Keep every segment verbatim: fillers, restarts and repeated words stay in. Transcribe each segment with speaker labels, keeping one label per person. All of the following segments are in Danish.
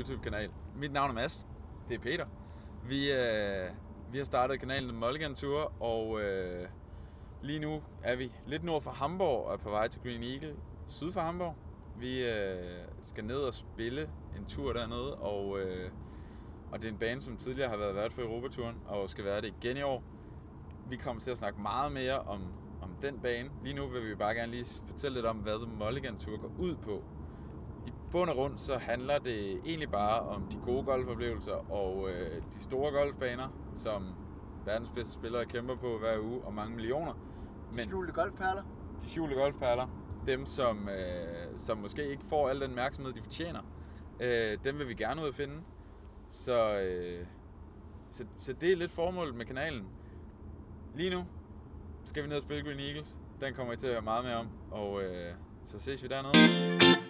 Speaker 1: YouTube-kanal. Mit navn er Mads. Det er Peter. Vi, øh, vi har startet kanalen Mulligan Tour, og øh, lige nu er vi lidt nord for Hamburg og er på vej til Green Eagle syd for Hamburg. Vi øh, skal ned og spille en tur dernede, og, øh, og det er en bane, som tidligere har været vært for Europaturen og skal være det igen i år. Vi kommer til at snakke meget mere om, om den bane. Lige nu vil vi bare gerne lige fortælle lidt om, hvad Mulligan Tour går ud på. I bund og grund så handler det egentlig bare om de gode golfoplevelser og øh, de store golfbaner, som verdens bedste spillere kæmper på hver uge, og mange millioner.
Speaker 2: Men de skjulte golfperler?
Speaker 1: De skjulte golfperler. Dem, som, øh, som måske ikke får al den opmærksomhed, de fortjener. Øh, dem vil vi gerne ud at finde. Så, øh, så, så det er lidt formålet med kanalen. Lige nu skal vi ned og spille Green Eagles. Den kommer I til at høre meget mere om. Og øh, så ses vi dernede.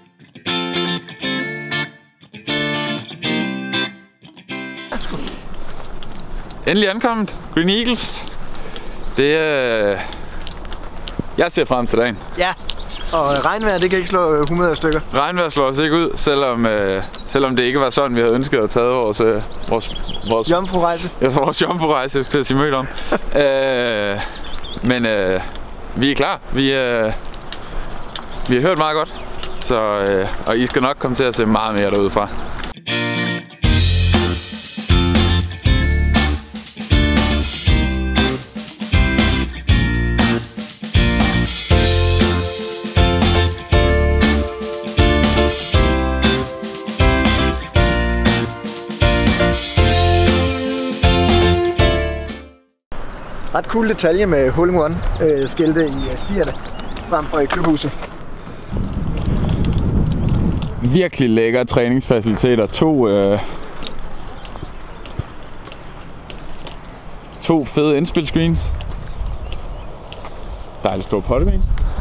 Speaker 1: Endelig ankommet. Green Eagles. Det er... Øh... Jeg ser frem til dagen.
Speaker 2: Ja, og regnvejr, det kan ikke slå hundrede stykker.
Speaker 1: Regnvejr slår os ikke ud, selvom, øh, selvom det ikke var sådan, vi havde ønsket at tage vores... Øh, vores, vores
Speaker 2: jomfru-rejse.
Speaker 1: Ja, vores jomfru-rejse, skal jeg sige mødt om. øh, men øh, vi er klar. Vi, øh, vi har hørt meget godt, så, øh, og I skal nok komme til at se meget mere derude fra.
Speaker 2: Ret cool detalje med hole in one øh, skilte i stierne frem for i klubhuset.
Speaker 1: Virkelig lækre træningsfaciliteter. To, øh, to fede indspilscreens. Dejligt stor pottegreen.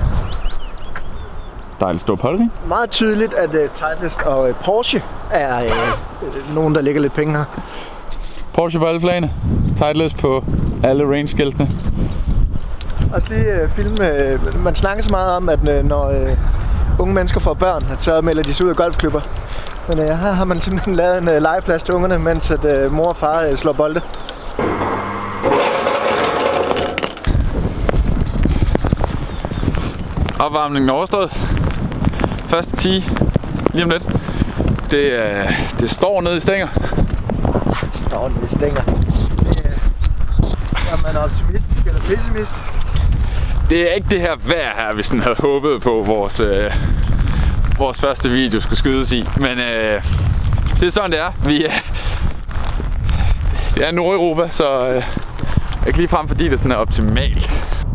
Speaker 1: Dejligt stor pottegreen.
Speaker 2: Meget tydeligt, at uh, Titleist og uh, Porsche er uh, nogen, der lægger lidt penge her.
Speaker 1: Porsche på alle flagene. Titleist på alle range-skiltene.
Speaker 2: Også lige uh, film. Uh, man snakker så meget om, at uh, når uh, unge mennesker får børn, så melder de sig ud af golfklubber. Men uh, her har man simpelthen lavet en uh, legeplads til ungerne, mens at, uh, mor og far uh, slår bolde.
Speaker 1: Opvarmningen er overstået. Første ti lige om lidt. Det, uh, det står nede i stænger.
Speaker 2: Det står nede i stænger. Er man optimistisk eller pessimistisk?
Speaker 1: Det er ikke det her vejr her, vi sådan havde håbet på, vores, øh, vores første video skulle skydes i. Men øh, det er sådan, det er. Vi, øh, det er Nordeuropa, så øh, ikke lige frem, fordi det sådan er optimalt.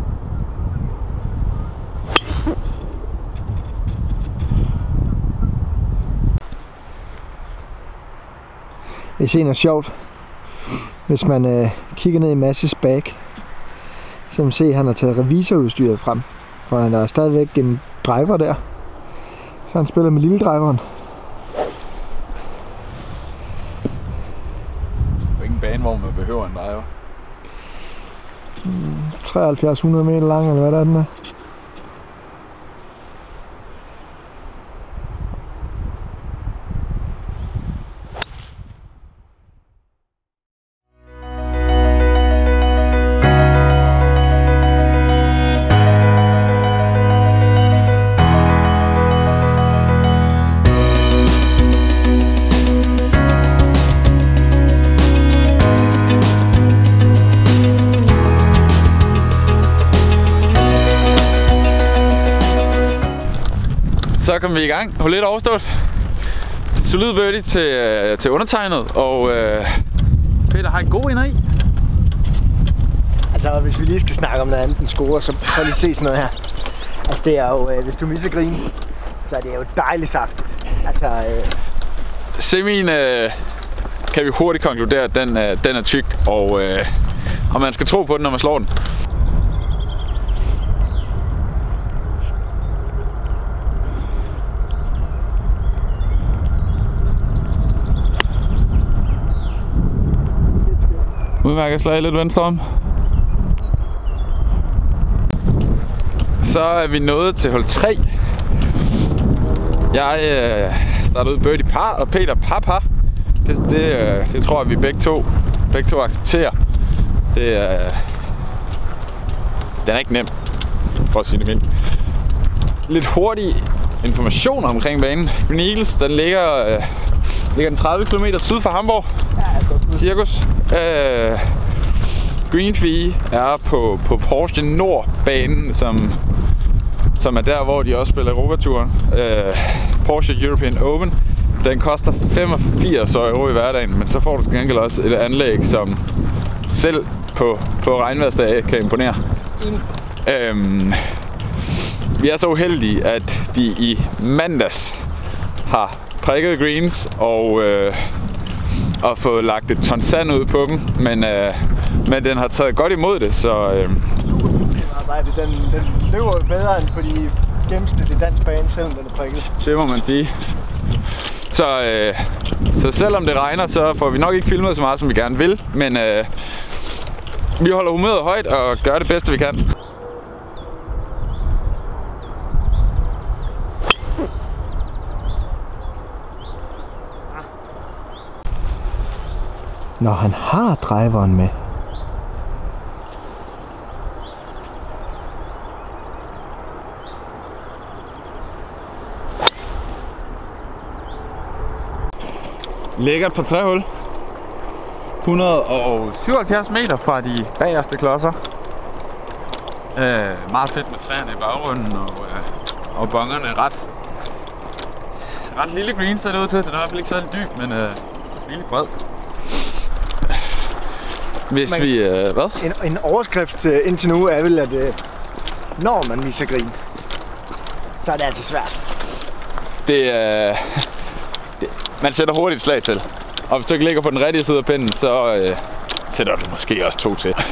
Speaker 2: Jeg ser noget sjovt. Hvis man øh, kigger ned i Masses bag, så kan man se, at han har taget revisorudstyret frem. For han er stadigvæk en driver der. Så han spiller med lille driveren.
Speaker 1: Det er ikke en bane, hvor man behøver en driver.
Speaker 2: treoghalvfjerds hundrede meter lang, eller hvad der er den er.
Speaker 1: Så kom vi i gang. Hul lidt overstået. Solid birdie til, til undertegnet, og øh, Peter har en god energi.
Speaker 2: Altså, hvis vi lige skal snakke om noget andet end score, så prøv lige at se sådan noget her. Altså, det er jo, øh, hvis du misser green, så er det jo dejligt saftigt. Altså, øh...
Speaker 1: Semien øh, kan vi hurtigt konkludere, at den, øh, den er tyk, og, øh, og man skal tro på den, når man slår den. Udmærket slag lidt venstre om. Så er vi nået til hul tre. Jeg øh, startede ud birdie par, og Peter par par. Det, det, det tror jeg, vi begge to, begge to accepterer. Det er... Den er ikke nem, for at sige det mildt. Lidt hurtig information omkring banen. Green Eagles, den ligger, øh, ligger den tredive kilometer syd for Hamburg. Cirkus. Øh, Green Fee er på, på Porsche Nord-banen, som, som er der, hvor de også spiller Europaturen. Øh, Porsche European Open. Den koster femogfirs euro i hverdagen, men så får du til gengæld også et anlæg, som selv på, på regnværsdage kan imponere. Øhm, vi er så uheldige, at de i mandags har prikket greens og, øh, og fået lagt et ton sand ud på dem, men, øh, men den har taget godt imod det, så... Øh,
Speaker 2: den, den løber jo bedre end på de gennemsnitlige dansk bane, selvom den er prikket.
Speaker 1: Det må man sige. Så, øh, så selvom det regner, så får vi nok ikke filmet så meget, som vi gerne vil, men øh, vi holder humøret højt og gør det bedste, vi kan.
Speaker 2: Når han har driveren med.
Speaker 1: Lækkert på træhul. et hundrede og syvoghalvfjerds meter fra de bagerste klodser. Øh, meget fedt med træerne i bagrunden og, øh, og bongerne ret, ret lille green ser det ud til. Den er i hvert fald ikke særlig dyb, men øh, rigtig bred. Hvis man, vi... Øh, hvad?
Speaker 2: En, en overskrift øh, indtil nu er vel, at øh, når man misser green, så er det altså svært.
Speaker 1: Det er... Øh, Man sætter hurtigt et slag til, og hvis du ikke ligger på den rigtige side af pinden, så øh, sætter du måske også to til.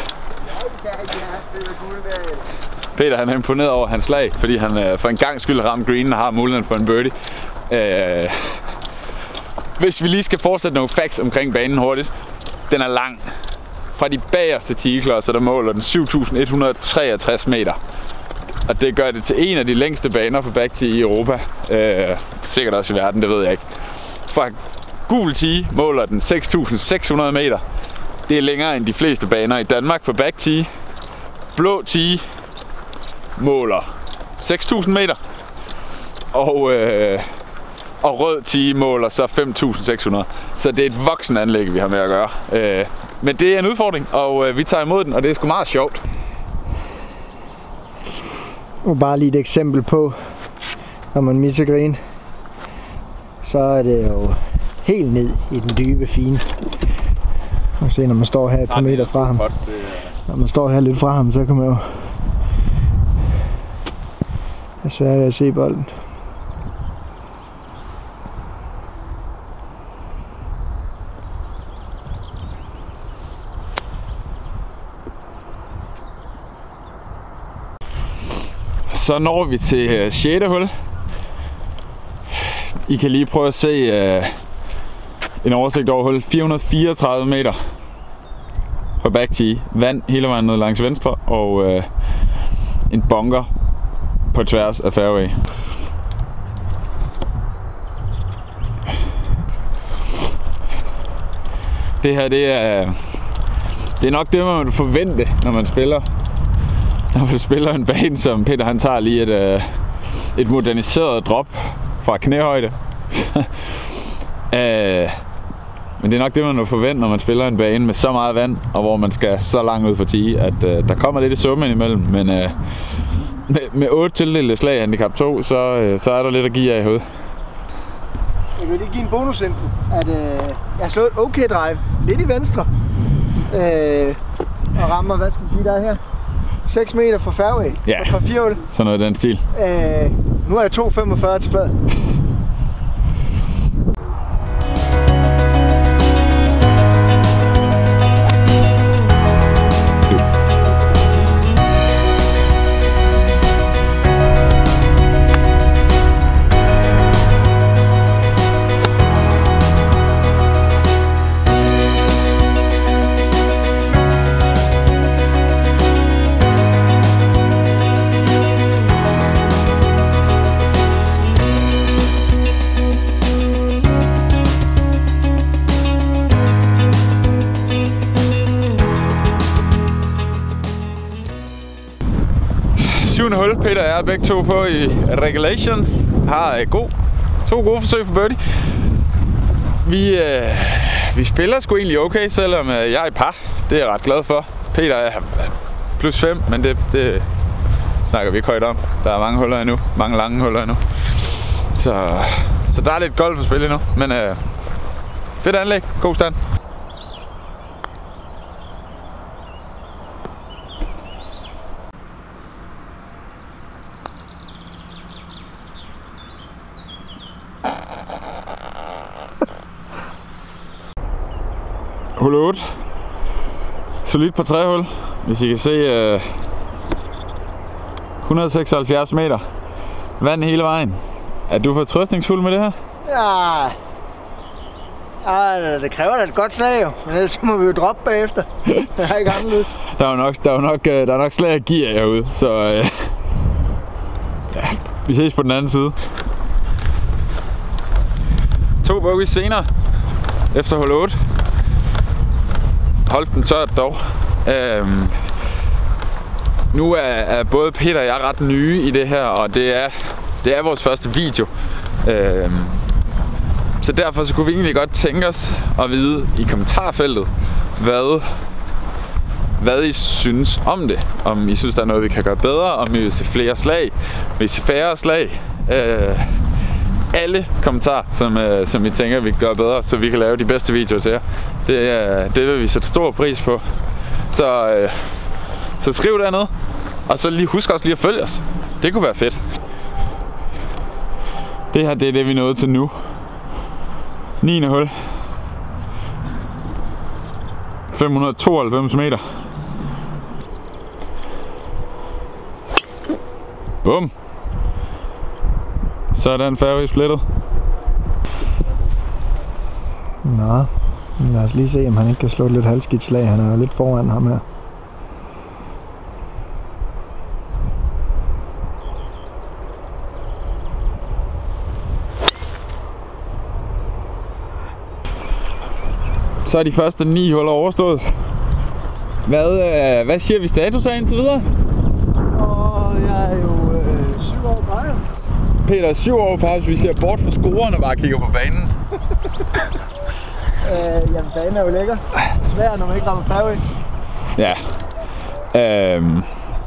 Speaker 1: Peter han er imponeret over hans slag, fordi han øh, for en gang skyld har ramt greenen og har muligheden for en birdie. Øh, hvis vi lige skal fortsætte nogle facts omkring banen hurtigt. Den er lang. Fra de bagerste tigeklodser, der måler den syv tusind et hundrede og treogtres meter. Og det gør det til en af de længste baner for back tee i Europa. Øh, sikkert også i verden, det ved jeg ikke. Fra gul tee måler den seks tusind seks hundrede meter. Det er længere end de fleste baner i Danmark på back tee. Blå tee måler seks tusind meter. Og, øh, og rød tee måler så fem tusind seks hundrede. Så det er et voksen anlæg, vi har med at gøre. Øh, men det er en udfordring, og øh, vi tager imod den, og det er sgu meget sjovt.
Speaker 2: Og bare lige et eksempel på, når man misser green, så er det jo helt ned i den dybe fine. Og se, når man står her et par meter fra ham. Når man står her lidt fra ham, så kan man jo have svært ved at se bolden.
Speaker 1: Så når vi til sjette hul. I kan lige prøve at se uh, en oversigt over hul. fire hundrede og fireogtredive meter fra back tee. Vand hele vejen ned langs venstre og uh, en bunker på tværs af fairway. Det her det er, det er nok det, man må forvente, når man spiller. Når man spiller en bane, som Peter han tager lige et, uh, et moderniseret drop fra knæhøjde. uh, men det er nok det, man må forvente, når man spiller en bane med så meget vand, og hvor man skal så langt ud for tee, at uh, der kommer lidt i summen imellem. Men uh, med, med otte tildelte slag i handicap to, så, uh, så er der lidt at give af i hovedet.
Speaker 2: Jeg vil lige give en bonusinfo, at uh, jeg har slået et okay drive, lidt i venstre, uh, og rammer, hvad skal vi sige, der er her? seks meter fra fairway,
Speaker 1: ja,
Speaker 2: fra fire hul.
Speaker 1: Sådan noget i den stil.
Speaker 2: Øh, nu er jeg to komma femogfyrre til flad.
Speaker 1: syvende hul. Peter og jeg er begge to på i regulations. Har øh, god, to gode forsøg for birdie. Vi, øh, vi spiller sgu egentlig okay, selvom øh, jeg er i par. Det er jeg ret glad for. Peter er plus fem, men det, det snakker vi ikke højt om. Der er mange huller endnu. Mange lange huller endnu. Så, så der er lidt golf at spille endnu. Men øh, fedt anlæg. God stand. Hul otte. Solidt på tre hul. Hvis I kan se øh, et hundrede og seksoghalvfjerds meter vand hele vejen. Er du fortrøstningsfuld med det her?
Speaker 2: Ja. Ja, det kræver da et godt slag jo. Men ellers må vi jo droppe bagefter. Det er ikke anderledes.
Speaker 1: Der er jo nok, der er nok, der er nok slag af gear herude, så øh, ja, vi ses på den anden side. To bogeys senere efter hul otte. Holdt den tørt dog. Øhm, nu er, er både Peter og jeg ret nye i det her, og det er, det er vores første video. Øhm, så derfor så kunne vi egentlig godt tænke os at vide i kommentarfeltet, hvad, hvad I synes om det. Om I synes, der er noget, vi kan gøre bedre, om I vil se flere slag, vil se færre slag. Øh, alle kommentarer, som, øh, som I tænker, vi kan gøre bedre, så vi kan lave de bedste videoer til jer. Det, øh, det vil vi sætte stor pris på. Så, øh, så skriv dernede, og så lige husk også lige at følge os. Det kunne være fedt. Det her, det er det, vi nåede til nu. niende hul. fem hundrede og tooghalvfems meter. Bum. Så er den fairway splittet.
Speaker 2: Nå, lad os lige se, om han ikke kan slå et lidt halvskidt slag. Han er jo lidt foran ham her.
Speaker 1: Så er de første ni huller overstået. Hvad, øh, hvad siger vi status af indtil videre?
Speaker 2: Åh, jeg er jo øh, syv år på Iron.
Speaker 1: Peter er syv år på Iron. Vi ser bort fra scorerne og bare kigger på banen.
Speaker 2: øh, jamen, banen er jo lækker. Svær, når man ikke rammer fairways.
Speaker 1: Ja. Øhm.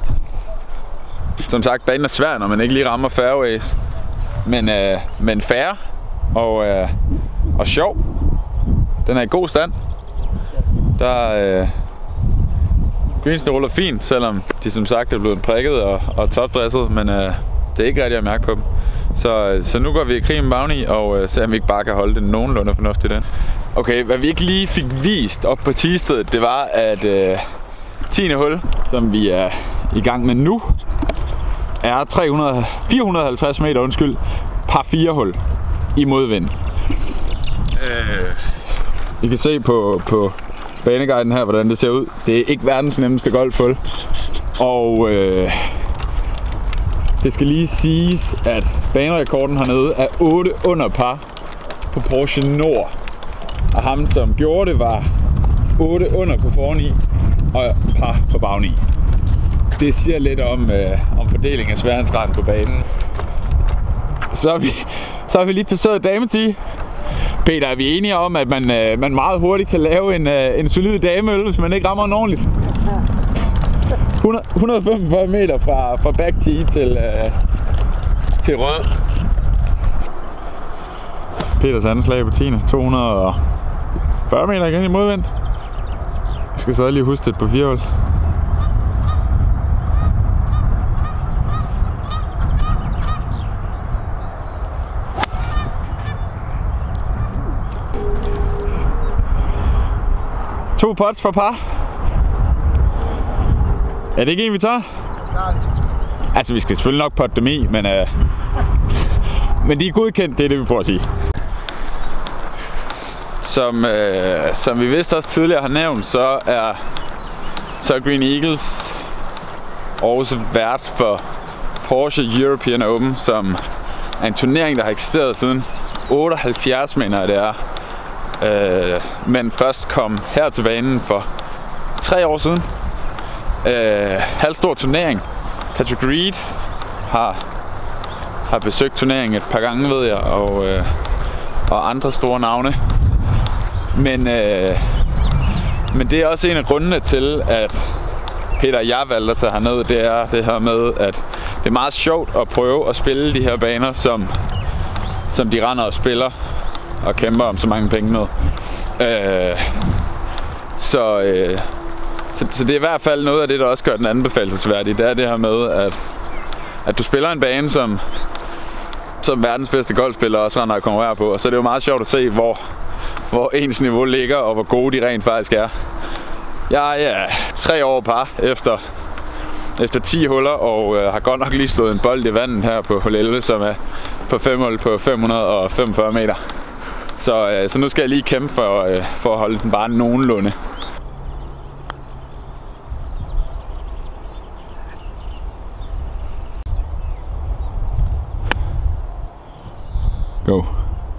Speaker 1: Som sagt, banen er svær, når man ikke lige rammer fairways. Men, øh, men fair og, øh, og sjov. Den er i god stand. Der øh, greensene ruller fint, selvom de som sagt er blevet prikket og, og topdresset, men øh, det er ikke rigtigt at mærke på dem. Så, så nu går vi i krig med Bagni og øh, ser om vi ikke bare kan holde det nogenlunde fornuftigt den. Okay, hvad vi ikke lige fik vist op på tiestedet, det var at øh, tiende hul, som vi er i gang med nu, er tre hundrede, fire hundrede og halvtreds meter, undskyld, par fire hul i modvind. Øh, I kan se på, på baneguiden her, hvordan det ser ud. Det er ikke verdens nemmeste golfhul. Og øh, det skal lige siges, at banerekorden hernede er otte under par på Porsche Nord. Og ham, som gjorde det, var otte under på forni og par på bagni. Det siger lidt om, øh, om fordelingen af sværhedsgraden på banen. Så har vi, så har vi lige passeret dametee. Peter, er vi enige om, at man, øh, man meget hurtigt kan lave en, øh, en solid dameøl, hvis man ikke rammer den ordentligt? hundrede, et hundrede og femogfyrre meter fra, fra back tee til, øh, til rød. Peters anden slag på tiende. to hundrede og fyrre meter igen i modvind. Jeg skal så lige huske det på fire hul. To pots for par. Er det ikke en, vi tager?
Speaker 2: Nej.
Speaker 1: Altså, vi skal selvfølgelig nok potte dem i, men, øh, men de er godkendt, det er det, vi prøver at sige. Som, øh, som vi vist også tidligere har nævnt, så er, så er Green Eagles også vært for Porsche European Open, som er en turnering, der har eksisteret siden otteoghalvfjerds, mener jeg det er. Øh, men først kom her til banen for tre år siden. Øh, halvstor turnering, Patrick Reed har, har besøgt turneringen et par gange, ved jeg, og, øh, og andre store navne. Men, øh, men det er også en af grundene til, at Peter og jeg valgte at tage herned. Det er det her med, at det er meget sjovt at prøve at spille de her baner, som, som de render og spiller og kæmper om så mange penge med. Øh, så, øh, så, så det er i hvert fald noget af det, der også gør den anbefalelsesværdige. Det er det her med, at, at du spiller en bane, som, som verdens bedste golfspiller også render og konkurrerer på. Og så er det jo meget sjovt at se, hvor, hvor ens niveau ligger, og hvor gode de rent faktisk er. Jeg er tre år par efter, efter ti huller, og øh, har godt nok lige slået en bold i vandet her på hul elleve, som er på fem hul på fem hundrede og femogfyrre meter. Så, øh, så nu skal jeg lige kæmpe for, øh, for at holde den bare nogenlunde. Go.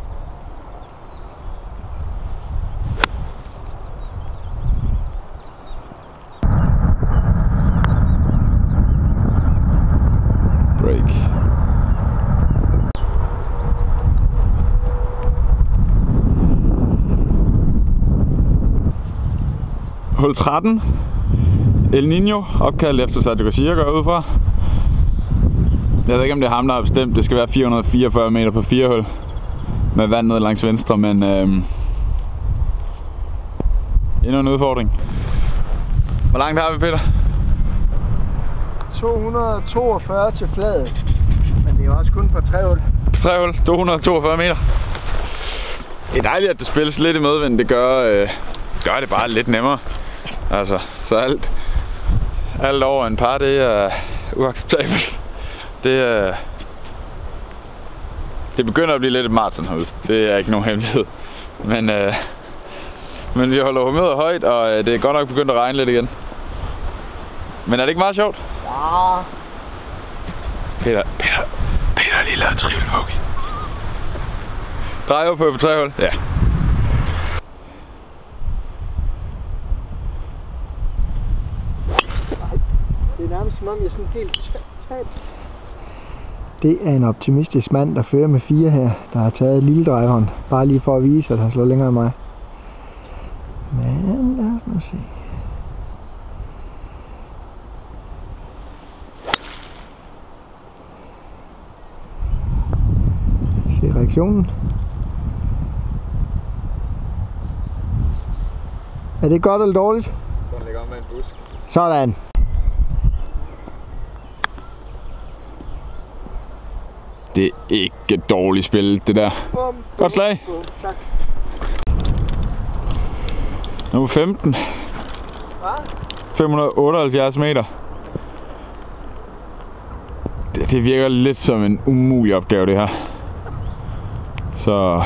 Speaker 1: Break. Hul tretten. El Niño, opkaldt efter Sergio Garcia, går ud fra. Jeg ved ikke, om det er ham, der har bestemt. Det skal være fire hundrede og fireogfyrre meter på fire hul med vand ned langs venstre, men øhm, endnu en udfordring. Hvor langt har vi, Peter?
Speaker 2: to hundrede og toogfyrre til fladet, men det er også kun på tre hul.
Speaker 1: På tre hul, to hundrede og toogfyrre meter. Det er dejligt, at det spilles lidt i medvind. Det gør, øh, gør det bare lidt nemmere. Altså, så alt, alt over en par, det er uacceptabelt. Det, øh, det begynder at blive lidt et maraton herude. Det er ikke nogen hemmelighed. Men, øh, men vi holder humøret højt, og øh, det er godt nok begyndt at regne lidt igen. Men er det ikke meget sjovt?
Speaker 2: Ja.
Speaker 1: Peter, Peter, Peter har lige lavet en triple bogey. Drejer på på tre hul? Ja.
Speaker 2: Det er nærmest som om jeg er sådan helt tab. Det er en optimistisk mand, der fører med fire her, der har taget lille driveren, bare lige for at vise, at han slår længere end mig. Men lad os nu se. Se reaktionen. Er det godt eller dårligt?
Speaker 1: Den ligger om med en busk.
Speaker 2: Sådan.
Speaker 1: Det er ikke et dårligt spil, det der.
Speaker 2: Bum,
Speaker 1: Godt slag.
Speaker 2: bum, tak.
Speaker 1: Nummer femten. fem hundrede og otteoghalvfjerds meter. Det, det virker lidt som en umulig opgave, det her. Så...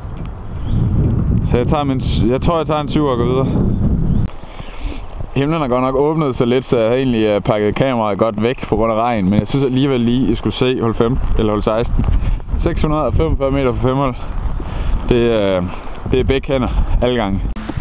Speaker 1: Så jeg, tager min, jeg tror, jeg tager en syv og går videre. Himlen har godt nok åbnet sig lidt, så jeg har egentlig pakket kameraet godt væk på grund af regn. Men jeg synes alligevel lige, I skulle se hul femten eller hul seksten. seks hundrede og femogfyrre meter på fem hul. Det, øh, det er begge hænder, alle gange.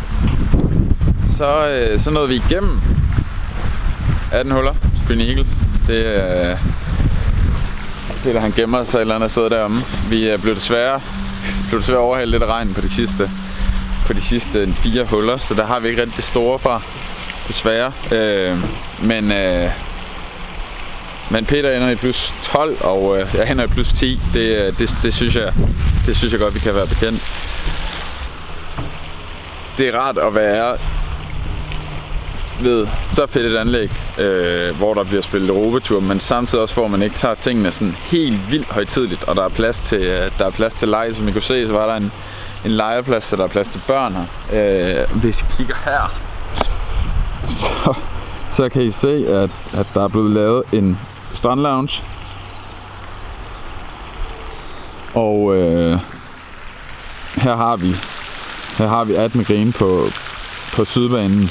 Speaker 1: Så, øh, så nåede vi igennem atten huller, Green Eagles. Det, øh, Peter han gemmer sig et eller andet sted deromme. Vi er blevet desværre, blevet desværre overhældt lidt af regn på de sidste, på de sidste fire huller, så der har vi ikke rigtig det store fra. Desværre. Øh, men, øh, men Peter ender i plus tolv, og øh, jeg ender i plus ti. Det, det, det, synes jeg, det synes jeg godt, vi kan være bekendt. Det er rart at være ved så fedt et anlæg, øh, hvor der bliver spillet Europa Tour, men samtidig også, hvor man ikke tager tingene sådan helt vildt højtideligt, og der er plads til, der er plads til leg. Som I kunne se, så var der en, en legeplads, så der er plads til børn her. Øh, hvis I kigger her, Så, så kan I se, at, at der er blevet lavet en strandlounge. Og øh, her har vi her har vi atten green på, på sydbanen.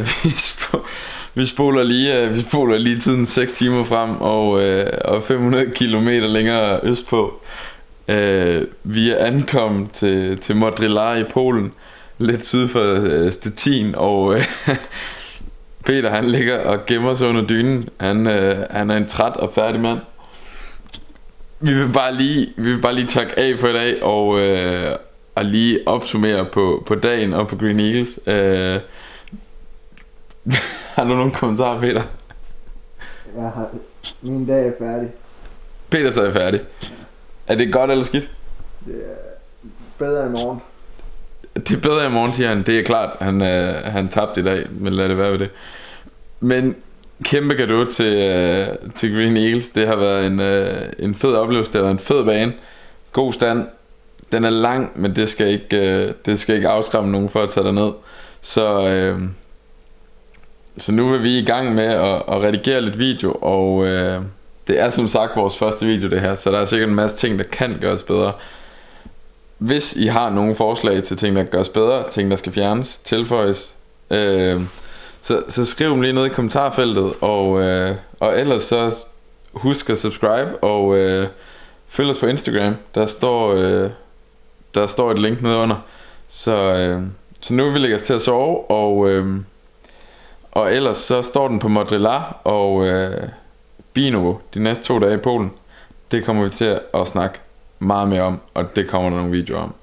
Speaker 1: øh, vi, sp- vi spoler lige, øh, vi spoler lige tiden seks timer frem og, øh, og fem hundrede kilometer længere østpå. Øh, vi er ankommet til, til Modrilar i Polen, lidt syd for øh, Stettin, og øh, Peter han ligger og gemmer sig under dynen. Han, øh, han er en træt og færdig mand. Vi vil bare lige, vi vil bare lige takke af for i dag og, øh, og lige opsummere på, på dagen og på Green Eagles. Øh, har du nogle kommentarer, Peter?
Speaker 2: Jeg har, min dag er færdig.
Speaker 1: Peter så er færdig. Er det godt eller skidt?
Speaker 2: Det er bedre i morgen.
Speaker 1: Det er bedre i morgen, siger han. Det er klart, han, øh, han tabte i dag, men lad det være ved det. Men kæmpe gave til, øh, til Green Eagles. Det har været en, øh, en fed oplevelse. Det har været en fed bane. God stand. Den er lang, men det skal ikke, øh, det skal ikke afskræmme nogen for at tage ned. Så, øh, så nu vil vi i gang med at, at redigere lidt video, og øh, det er som sagt vores første video det her, så der er sikkert en masse ting, der kan gøres bedre. Hvis I har nogle forslag til ting, der kan gøres bedre, ting, der skal fjernes, tilføjes, øh, så, så skriv dem lige ned i kommentarfeltet, og, øh, og ellers så husk at subscribe, og øh, følg os på Instagram. Der står, øh, der står et link nede under. Så, øh, så nu vil vi lægge os til at sove, og, øh, og ellers så står den på Modrilar og øh, Bino de næste to dage i Polen. Det kommer vi til at snakke meget mere om, og det kommer der nogle videoer om.